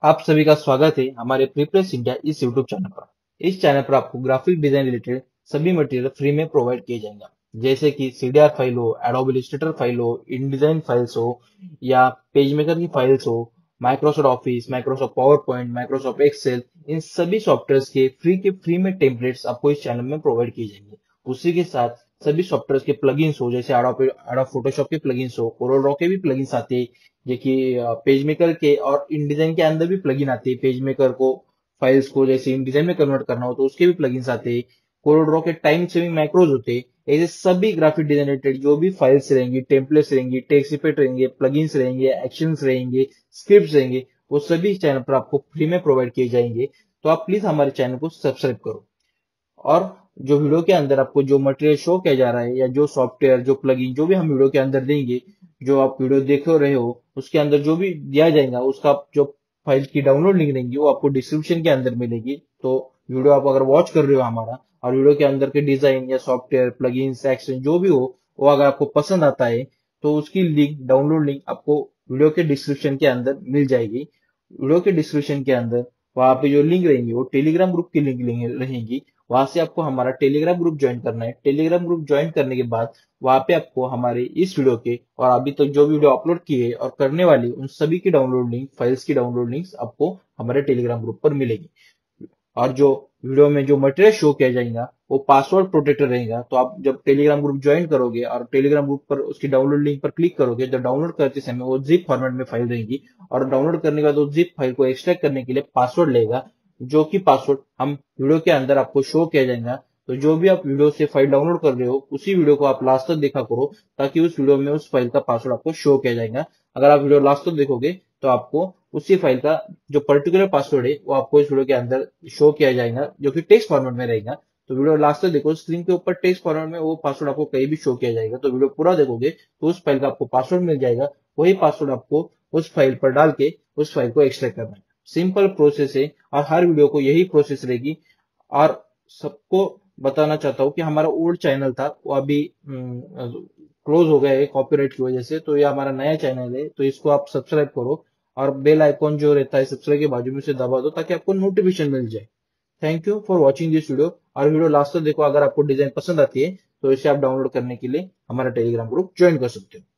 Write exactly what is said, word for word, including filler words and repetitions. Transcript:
आप सभी का स्वागत है हमारे प्रीप्रेस इंडिया इस यूट्यूब चैनल पर। इस चैनल पर आपको ग्राफिक डिजाइन रिलेटेड सभी मटेरियल फ्री में प्रोवाइड किए जाएंगे, जैसे कि सीडीआर फाइल हो, एडोबी इलस्ट्रेटर फाइल हो, इनडिजाइन फाइल्स हो या पेज मेकर की फाइल्स हो, Microsoft Office, Microsoft PowerPoint, Microsoft Excel, इन सभी सॉफ्टवेयर के फ्री के फ्री में टेम्पलेट्स आपको इस चैनल में प्रोवाइड किए जाएंगे। उसी के साथ सभी सॉफ्टवेयर के प्लगइन्स हो, जैसे एडोबी एडोब फोटोशॉप के प्लगइन्स हो, कोरल ड्रॉ के भी प्लगइन्स आते हैं, जो कि पेज मेकर के और इनडिजाइन के अंदर भी प्लगइन आते हैं। पेज मेकर को फाइल्स को जैसे इनडिजाइन में कन्वर्ट करना हो तो उसके भी प्लगइन्स आते हैं। कोरल ड्रॉ के टाइम सेविंग मैक्रोज होते हैं। ऐसे सभी ग्राफिक डिजाइन रिलेटेड जो भी फाइल्स रहेंगी, टेम्पलेट्स रहेंगी, टेक्स्ट इफेक्ट रहेंगे, प्लगइन्स रहेंगे, एक्शंस रहेंगे, स्क्रिप्ट्स रहेंगे, वो सभी चैनल पर आपको फ्री में प्रोवाइड किए जाएंगे। तो आप प्लीज हमारे चैनल को सब्सक्राइब करो। और जो वीडियो के अंदर आपको जो मटेरियल शो किया जा रहा है या जो सॉफ्टवेयर, जो प्लगइन, जो भी हम वीडियो के अंदर देंगे, जो आप वीडियो देख रहे हो उसके अंदर जो भी दिया जाएगा उसका जो फाइल की डाउनलोड लिंक रहेंगी वो आपको डिस्क्रिप्शन के अंदर मिलेगी। तो वीडियो आप अगर वॉच कर रहे हो हमारा और वीडियो के अंदर के डिजाइन या सॉफ्टवेयर, प्लगइन, एक्शन जो भी हो, वो अगर आपको पसंद आता है तो उसकी लिंक, डाउनलोड लिंक आपको वीडियो के डिस्क्रिप्शन के अंदर मिल जाएगी। वीडियो के डिस्क्रिप्शन के अंदर वहां पे जो लिंक रहेंगी वो टेलीग्राम ग्रुप की लिंक रहेंगी। वहां से आपको हमारा टेलीग्राम ग्रुप ज्वाइन करना है। टेलीग्राम ग्रुप ज्वाइन करने के बाद वहां पे आपको हमारे इस वीडियो के और अभी तक जो वीडियो अपलोड किए और करने वाली उन सभी की डाउनलोड लिंक, फाइल्स की डाउनलोड लिंक्स आपको हमारे टेलीग्राम ग्रुप पर मिलेगी। और जो वीडियो में जो मटेरियल शो किया जाएगा वो पासवर्ड प्रोटेक्टर रहेगा। तो आप जब टेलीग्राम ग्रुप ज्वाइन करोगे और टेलीग्राम ग्रुप पर उसकी डाउनलोड लिंक पर क्लिक करोगे, जब डाउनलोड करते समय वो जिप फॉर्मेट में फाइल रहेगी और डाउनलोड करने के बाद वो जिप फाइल को एक्सट्रैक्ट करने के लिए पासवर्ड लेगा, जो कि पासवर्ड हम वीडियो के अंदर आपको शो किया जाएगा। तो जो भी आप वीडियो से फाइल डाउनलोड कर रहे हो उसी वीडियो को आप लास्ट तक देखा करो, ताकि उस वीडियो में उस फाइल का पासवर्ड आपको शो किया जाएगा। अगर आप वीडियो लास्ट तक देखोगे तो आपको उसी फाइल का जो पर्टिकुलर पासवर्ड है वो आपको इस वीडियो के अंदर शो किया जाएगा, जो कि टेक्स्ट फॉर्मेट में रहेगा। तो वीडियो लास्ट तक देखो, स्क्रीन के ऊपर टेक्स्ट फॉर्मेट में वो पासवर्ड आपको कहीं भी शो किया जाएगा। तो वीडियो पूरा देखोगे तो उस फाइल का आपको पासवर्ड मिल जाएगा। वही पासवर्ड आपको उस फाइल पर डाल के उस फाइल को एक्सट्रैक्ट करना है। सिंपल प्रोसेस है और हर वीडियो को यही प्रोसेस रहेगी। और सबको बताना चाहता हूँ कि हमारा ओल्ड चैनल था वो अभी क्लोज हो गया है कॉपीराइट की वजह से। तो ये हमारा नया चैनल है, तो इसको आप सब्सक्राइब करो और बेल आइकॉन जो रहता है सब्सक्राइब के बाजू में से दबा दो, ताकि आपको नोटिफिकेशन मिल जाए। Thank you for watching this video. और वीडियो लास्ट तक देखो। अगर आपको डिजाइन पसंद आती है तो इसे आप डाउनलोड करने के लिए हमारा टेलीग्राम ग्रुप ज्वाइन कर सकते हो।